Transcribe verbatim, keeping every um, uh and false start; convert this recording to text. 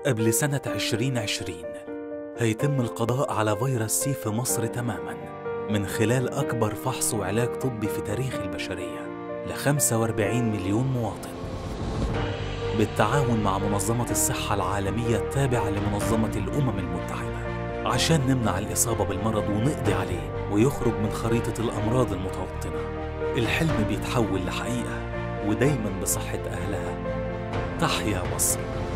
قبل سنة عشرين عشرين هيتم القضاء على فيروس سي في مصر تماماً من خلال أكبر فحص وعلاج طبي في تاريخ البشرية ل خمسة وأربعين مليون مواطن، بالتعاون مع منظمة الصحة العالمية التابعة لمنظمة الأمم المتحدة، عشان نمنع الإصابة بالمرض ونقضي عليه ويخرج من خريطة الأمراض المتوطنة. الحلم بيتحول لحقيقة ودايماً بصحة أهلها. تحيا مصر.